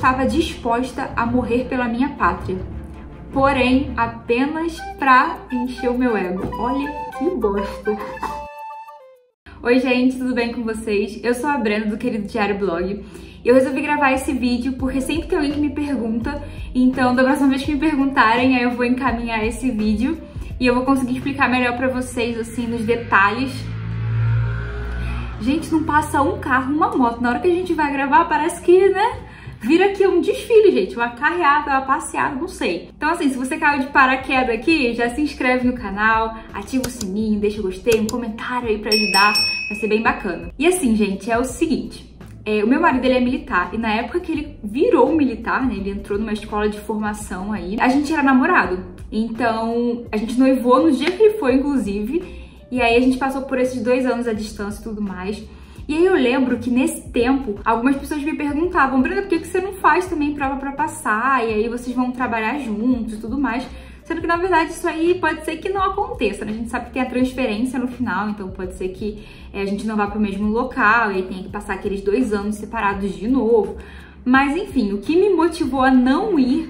estava disposta a morrer pela minha pátria, porém apenas pra encher o meu ego. Olha que bosta. Oi gente, tudo bem com vocês? Eu sou a Brenda do Querido Diário Blog. Eu resolvi gravar esse vídeo porque sempre tem alguém que me pergunta, então da próxima vez que me perguntarem, aí eu vou encaminhar esse vídeo e eu vou conseguir explicar melhor pra vocês, assim, nos detalhes. Gente, não passa um carro, uma moto. Na hora que a gente vai gravar, parece que, né, vira aqui um desfile, gente. Uma carreata, uma passeada, não sei. Então, assim, se você caiu de paraquedas aqui, já se inscreve no canal, ativa o sininho, deixa o gostei, um comentário aí pra ajudar. Vai ser bem bacana. E assim, gente, é o seguinte. O meu marido, ele é militar, e na época que ele virou militar, né, ele entrou numa escola de formação aí, a gente era namorado. Então, a gente noivou no dia que ele foi, inclusive, e aí a gente passou por esses 2 anos à distância e tudo mais. E aí eu lembro que nesse tempo, algumas pessoas me perguntavam, Brenda, por que você não faz também prova pra passar? E aí vocês vão trabalhar juntos e tudo mais. Sendo que, na verdade, isso aí pode ser que não aconteça, né? A gente sabe que tem a transferência no final, então pode ser que a gente não vá pro mesmo local e aí tenha que passar aqueles 2 anos separados de novo. Mas, enfim, o que me motivou a não ir...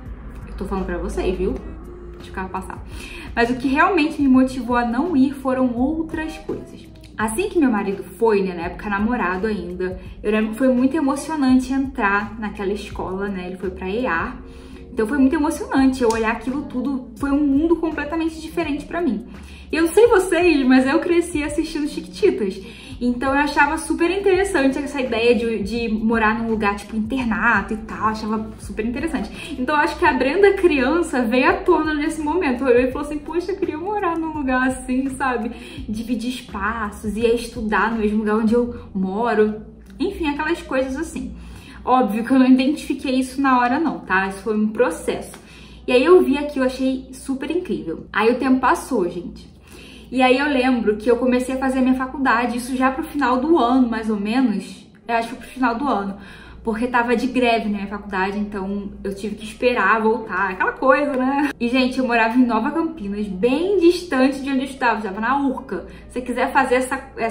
Eu tô falando pra vocês, viu? Deixa o carro passar. Mas o que realmente me motivou a não ir foram outras coisas. Assim que meu marido foi, né, na época namorado ainda, eu lembro que foi muito emocionante entrar naquela escola, né? Ele foi pra EAR. Então foi muito emocionante eu olhar aquilo tudo, foi um mundo completamente diferente pra mim. E eu não sei vocês, mas eu cresci assistindo Chiquititas. Então eu achava super interessante essa ideia de morar num lugar tipo internato e tal, achava super interessante. Então eu acho que a Brenda criança veio à tona nesse momento. Eu falou assim, poxa, eu queria morar num lugar assim, sabe? Dividir espaços, ia estudar no mesmo lugar onde eu moro. Enfim, aquelas coisas assim. Óbvio que eu não identifiquei isso na hora não, tá? Isso foi um processo. E aí eu vi aqui, eu achei super incrível. Aí o tempo passou, gente. E aí eu lembro que eu comecei a fazer a minha faculdade, isso já pro final do ano, mais ou menos. Eu acho que pro final do ano. Porque tava de greve na minha faculdade, então eu tive que esperar voltar, aquela coisa, né? E, gente, eu morava em Nova Campinas, bem distante de onde eu estava na Urca. Se você quiser fazer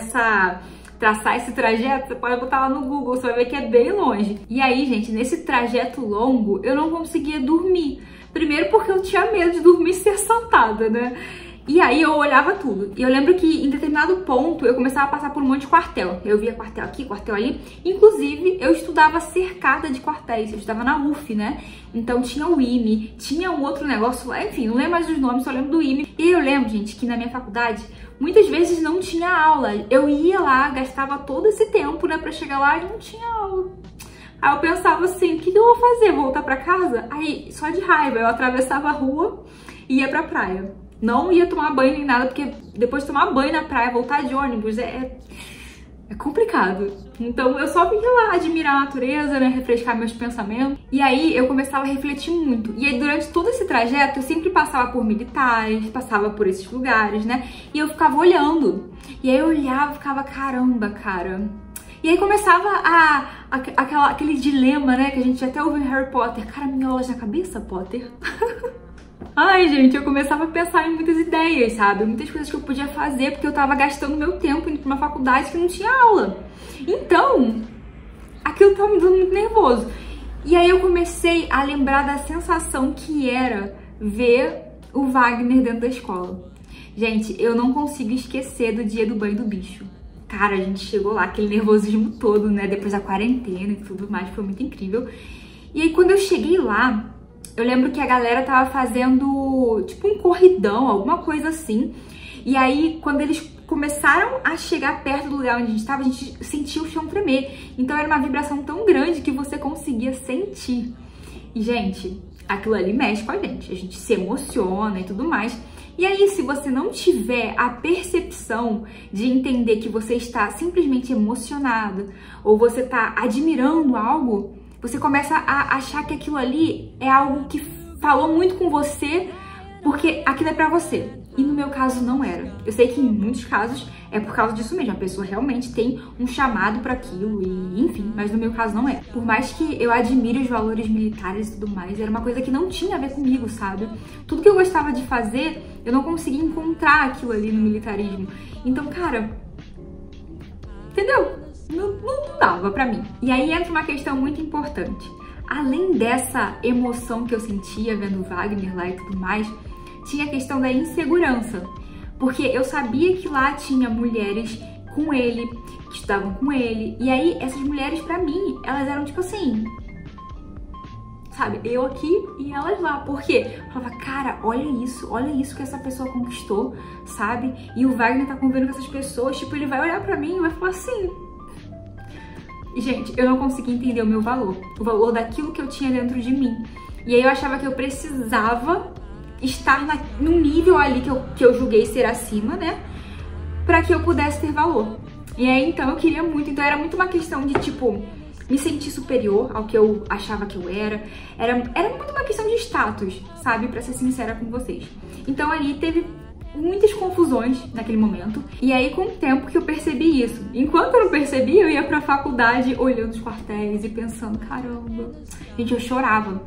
traçar esse trajeto, você pode botar lá no Google, você vai ver que é bem longe. E aí, gente, nesse trajeto longo, eu não conseguia dormir. Primeiro porque eu tinha medo de dormir e ser assaltada, né? E aí eu olhava tudo. E eu lembro que em determinado ponto eu começava a passar por um monte de quartel. Eu via quartel aqui, quartel ali. Inclusive, eu estudava cercada de quartéis. Eu estudava na UF, né? Então tinha o IME, tinha um outro negócio lá, enfim, não lembro mais os nomes, só lembro do IME. E eu lembro, gente, que na minha faculdade muitas vezes não tinha aula. Eu ia lá, gastava todo esse tempo, né, pra chegar lá e não tinha aula. Aí eu pensava assim, o que eu vou fazer? Voltar pra casa? Aí, só de raiva, eu atravessava a rua e ia pra praia. Não ia tomar banho nem nada, porque depois de tomar banho na praia, voltar de ônibus é complicado. Então eu só vinha lá admirar a natureza, né, refrescar meus pensamentos. E aí eu começava a refletir muito. E aí durante todo esse trajeto eu sempre passava por militares, passava por esses lugares, né? E eu ficava olhando. E aí eu olhava e ficava, caramba, cara. E aí começava aquele dilema, né, que a gente até ouviu em Harry Potter. Cara, minholas na cabeça, Potter? Ai, gente, eu começava a pensar em muitas ideias, sabe? Muitas coisas que eu podia fazer, porque eu tava gastando meu tempo indo pra uma faculdade que não tinha aula. Então, aquilo tava me dando muito nervoso. E aí eu comecei a lembrar da sensação que era ver o Wagner dentro da escola. Gente, eu não consigo esquecer do dia do banho do bicho. Cara, a gente chegou lá, aquele nervosismo todo, né? Depois da quarentena e tudo mais, foi muito incrível. E aí quando eu cheguei lá, eu lembro que a galera tava fazendo tipo um corridão, alguma coisa assim. E aí, quando eles começaram a chegar perto do lugar onde a gente sentia o chão tremer. Então era uma vibração tão grande que você conseguia sentir. E, gente, aquilo ali mexe com a gente se emociona e tudo mais. E aí, se você não tiver a percepção de entender que você está simplesmente emocionado ou você tá admirando algo, você começa a achar que aquilo ali é algo que falou muito com você porque aquilo é pra você. E no meu caso não era. Eu sei que em muitos casos é por causa disso mesmo. A pessoa realmente tem um chamado pra aquilo e enfim, mas no meu caso não é. Por mais que eu admire os valores militares e tudo mais, era uma coisa que não tinha a ver comigo, sabe? Tudo que eu gostava de fazer, eu não conseguia encontrar aquilo ali no militarismo. Então, cara, entendeu? Não dava pra mim. E aí entra uma questão muito importante. além dessa emoção que eu sentia vendo o Wagner lá e tudo mais, tinha a questão da insegurança. Porque eu sabia que lá tinha mulheres com ele, que estavam com ele. E aí, essas mulheres, pra mim, elas eram tipo assim, sabe? Eu aqui e elas lá. Por quê? Eu falava, cara, olha isso que essa pessoa conquistou, sabe? E o Wagner tá convivendo com essas pessoas, tipo, ele vai olhar pra mim e vai falar assim. E, gente, eu não conseguia entender o valor daquilo que eu tinha dentro de mim. E aí eu achava que eu precisava estar num nível ali que eu julguei ser acima, né? Pra que eu pudesse ter valor. E aí, então, eu queria muito. Então, era muito uma questão de, tipo, me sentir superior ao que eu achava que eu era. Era muito uma questão de status, sabe? Pra ser sincera com vocês. Então, ali teve muitas confusões naquele momento. E aí, com o tempo que eu percebi isso. Enquanto eu não percebi, eu ia pra faculdade olhando os quartéis e pensando, caramba. Gente, eu chorava.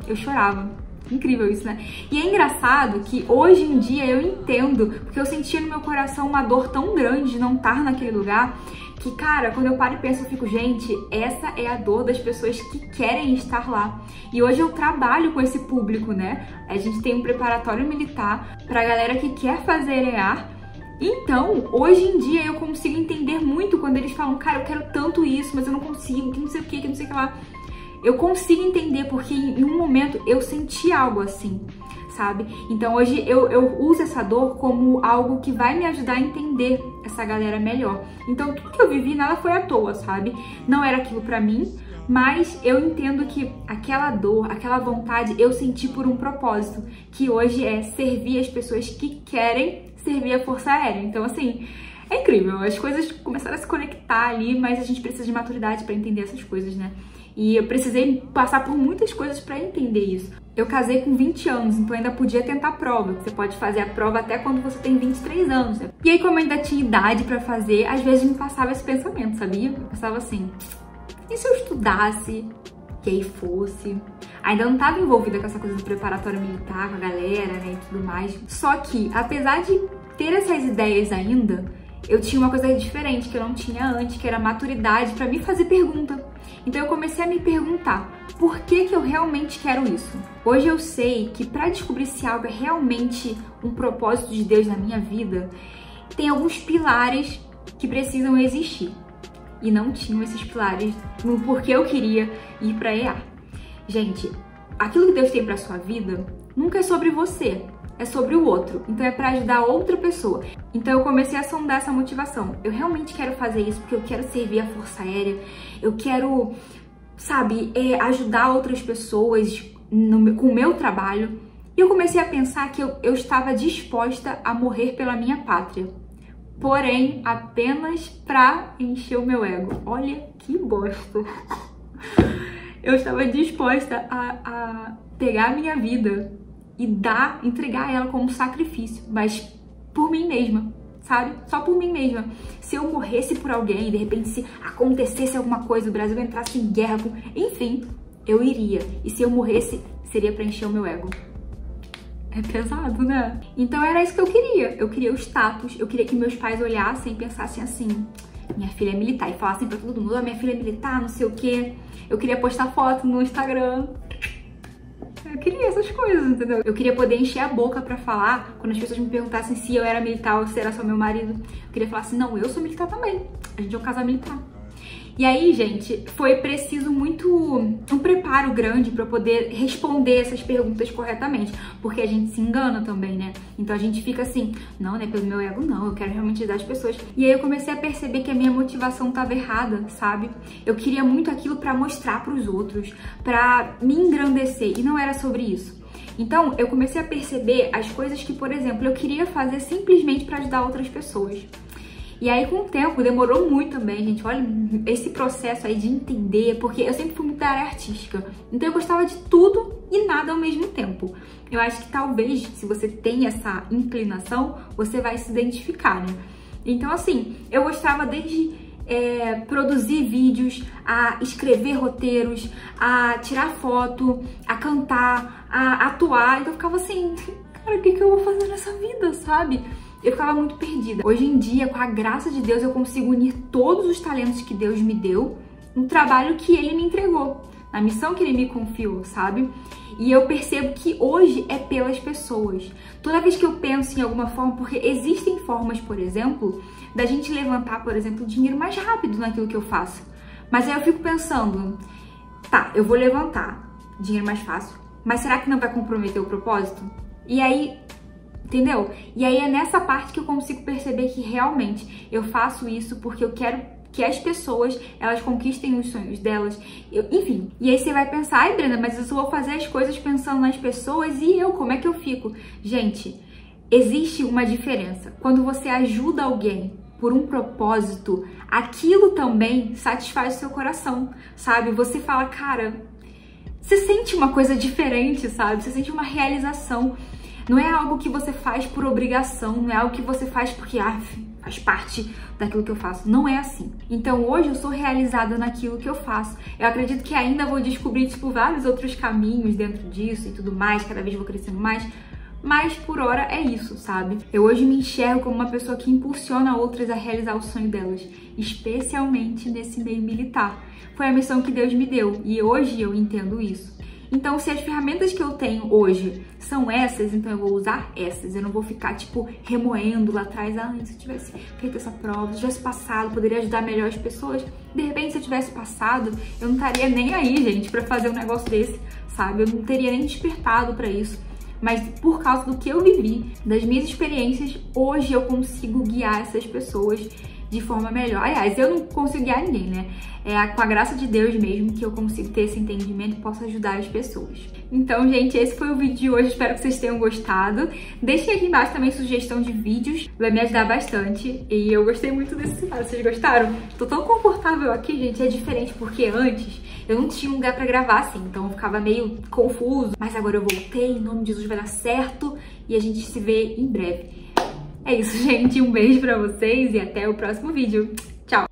Incrível isso, né? E é engraçado que hoje em dia eu entendo, porque eu sentia no meu coração uma dor tão grande de não estar naquele lugar, que, cara, quando eu paro e penso, eu fico, gente, essa é a dor das pessoas que querem estar lá. E hoje eu trabalho com esse público, né? A gente tem um preparatório militar pra galera que quer fazer EA. Então, hoje em dia eu consigo entender muito quando eles falam, cara, eu quero tanto isso, mas eu não consigo, que não sei o que não sei o que lá. Eu consigo entender porque em um momento eu senti algo assim, sabe? Então hoje eu uso essa dor como algo que vai me ajudar a entender essa galera melhor. Então tudo que eu vivi, nada foi à toa, sabe? Não era aquilo pra mim, mas eu entendo que aquela dor, aquela vontade, eu senti por um propósito, que hoje é servir as pessoas que querem servir a Força Aérea. Então assim, é incrível, as coisas começaram a se conectar ali, mas a gente precisa de maturidade pra entender essas coisas, né? E eu precisei passar por muitas coisas pra entender isso. Eu casei com 20 anos, então ainda podia tentar a prova. Você pode fazer a prova até quando você tem 23 anos. Né? E aí, como eu ainda tinha idade pra fazer, às vezes me passava esse pensamento, sabia? Eu pensava assim, e se eu estudasse, que aí fosse? Ainda não tava envolvida com essa coisa do preparatório militar, com a galera, né, e tudo mais. Só que, apesar de ter essas ideias ainda, eu tinha uma coisa diferente que eu não tinha antes, que era maturidade pra me fazer pergunta. Então eu comecei a me perguntar, por que eu realmente quero isso? Hoje eu sei que para descobrir se algo é realmente um propósito de Deus na minha vida, tem alguns pilares que precisam existir. E não tinham esses pilares no porquê eu queria ir para EA. Gente, aquilo que Deus tem para sua vida nunca é sobre você. É sobre o outro, então é para ajudar outra pessoa. Então eu comecei a sondar essa motivação. Eu realmente quero fazer isso porque eu quero servir a Força Aérea, eu quero, sabe, ajudar outras pessoas com o meu trabalho. E eu comecei a pensar que eu estava disposta a morrer pela minha pátria, porém apenas para encher o meu ego. Olha que bosta! Eu estava disposta a pegar a minha vida e entregar ela como sacrifício, mas por mim mesma, sabe? Só por mim mesma. Se eu morresse por alguém, de repente se acontecesse alguma coisa, o Brasil entrasse em guerra, enfim, eu iria. E se eu morresse, seria pra encher o meu ego. É pesado, né? Então era isso que eu queria. Eu queria o status, eu queria que meus pais olhassem e pensassem assim, minha filha é militar, e falassem pra todo mundo, minha filha é militar, não sei o quê. Eu queria postar foto no Instagram. Eu queria essas coisas, entendeu? Eu queria poder encher a boca pra falar, quando as pessoas me perguntassem se eu era militar ou se era só meu marido. Eu queria falar assim, não, eu sou militar também. A gente é um casal militar. E aí, gente, foi preciso um preparo grande pra eu poder responder essas perguntas corretamente. Porque a gente se engana também, né? Então a gente fica assim, não, né, pelo meu ego não, eu quero realmente ajudar as pessoas. E aí eu comecei a perceber que a minha motivação tava errada, sabe? Eu queria muito aquilo pra mostrar pros outros, pra me engrandecer, e não era sobre isso. Então eu comecei a perceber as coisas que, por exemplo, eu queria fazer simplesmente pra ajudar outras pessoas. E aí, com o tempo, demorou muito também, gente. Olha, esse processo aí de entender, porque eu sempre fui muito da área artística. Então, eu gostava de tudo e nada ao mesmo tempo. Eu acho que talvez, se você tem essa inclinação, você vai se identificar, né? Então, assim, eu gostava desde produzir vídeos, a escrever roteiros, a tirar foto, a cantar, a atuar. Então, eu ficava assim, cara, o que eu vou fazer nessa vida, sabe? Eu ficava muito perdida. Hoje em dia, com a graça de Deus, eu consigo unir todos os talentos que Deus me deu no trabalho que Ele me entregou, na missão que ele me confiou, sabe? E eu percebo que hoje é pelas pessoas. Toda vez que eu penso em alguma forma, porque existem formas, por exemplo, da gente levantar, por exemplo, dinheiro mais rápido naquilo que eu faço. Mas aí eu fico pensando, tá, eu vou levantar dinheiro mais fácil, mas será que não vai comprometer o propósito? E aí, entendeu? E aí é nessa parte que eu consigo perceber que realmente eu faço isso porque eu quero que as pessoas, elas conquistem os sonhos delas, enfim. E aí você vai pensar, ai Brenda, mas eu só vou fazer as coisas pensando nas pessoas e eu, como é que eu fico? Gente, existe uma diferença. Quando você ajuda alguém por um propósito, aquilo também satisfaz o seu coração, sabe? Você fala, cara, você sente uma coisa diferente, sabe? Você sente uma realização. Não é algo que você faz por obrigação, não é algo que você faz porque faz parte daquilo que eu faço. Não é assim. Então hoje eu sou realizada naquilo que eu faço. Eu acredito que ainda vou descobrir, tipo, vários outros caminhos dentro disso e tudo mais, cada vez vou crescendo mais. Mas por hora é isso, sabe? Eu hoje me enxergo como uma pessoa que impulsiona outras a realizar o sonho delas, especialmente nesse meio militar. Foi a missão que Deus me deu e hoje eu entendo isso. Então, se as ferramentas que eu tenho hoje são essas, então eu vou usar essas. Eu não vou ficar, tipo, remoendo lá atrás. Ah, se eu tivesse feito essa prova, se eu tivesse passado, poderia ajudar melhor as pessoas. De repente, se eu tivesse passado, eu não estaria nem aí, gente, pra fazer um negócio desse, sabe? Eu não teria nem despertado pra isso. Mas por causa do que eu vivi, das minhas experiências, hoje eu consigo guiar essas pessoas de forma melhor. Aliás, eu não consigo guiar ninguém, né? É com a graça de Deus mesmo que eu consigo ter esse entendimento e posso ajudar as pessoas. Então, gente, esse foi o vídeo de hoje. Espero que vocês tenham gostado. Deixem aqui embaixo também sugestão de vídeos. Vai me ajudar bastante. E eu gostei muito desse cenário. Vocês gostaram? Tô tão confortável aqui, gente. É diferente porque antes eu não tinha um lugar pra gravar assim. Então eu ficava meio confuso. Mas agora eu voltei. Em nome de Jesus vai dar certo. E a gente se vê em breve. É isso, gente. Um beijo pra vocês e até o próximo vídeo. Tchau!